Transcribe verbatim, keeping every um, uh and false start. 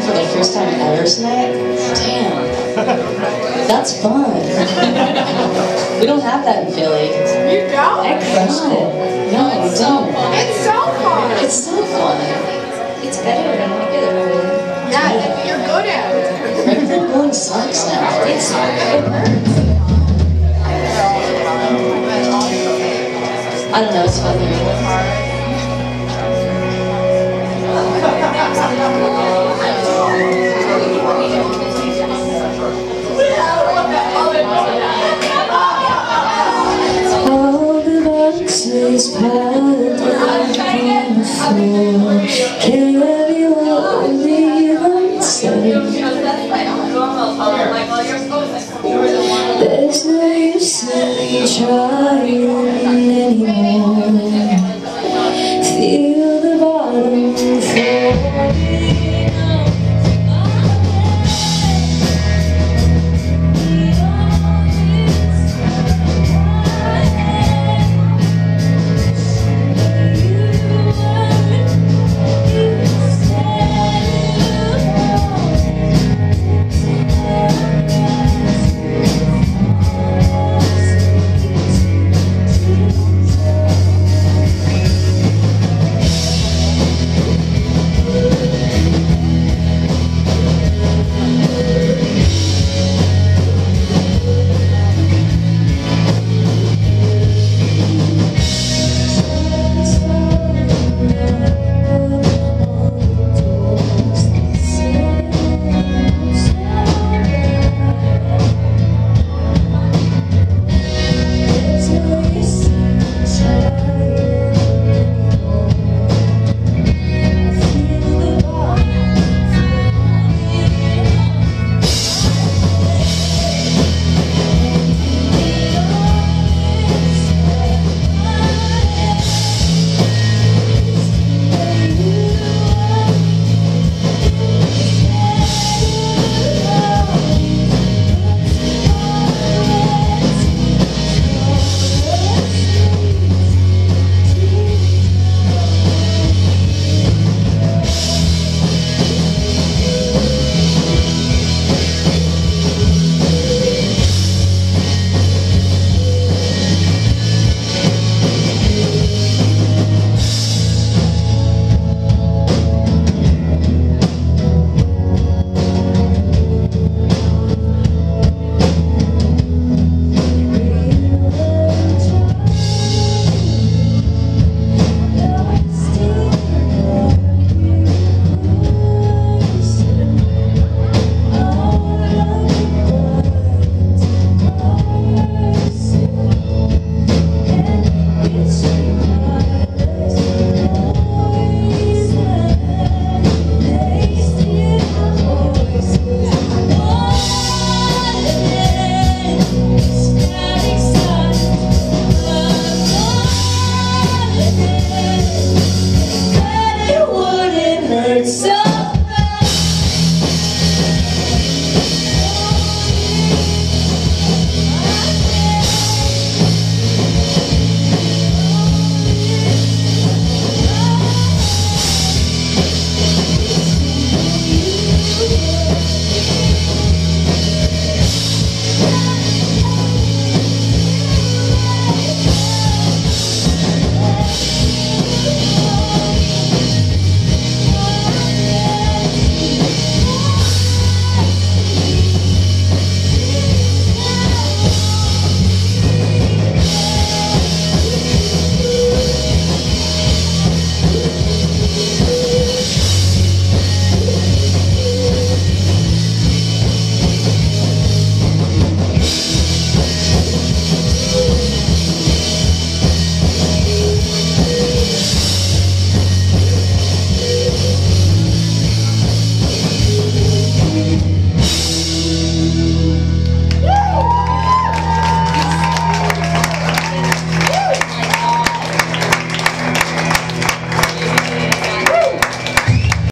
for the first time ever tonight? Damn. That's fun. We don't have that in Philly. You don't? I crushed it. No, we don't. It's so fun. It's so fun. It's better than I get it. Yeah, you're good at it. Regular bowling sucks now. It's, it hurts. I don't know, it's fun. All the boxes piled up on the floor. Carry what leave unsaid. There's no use in trying.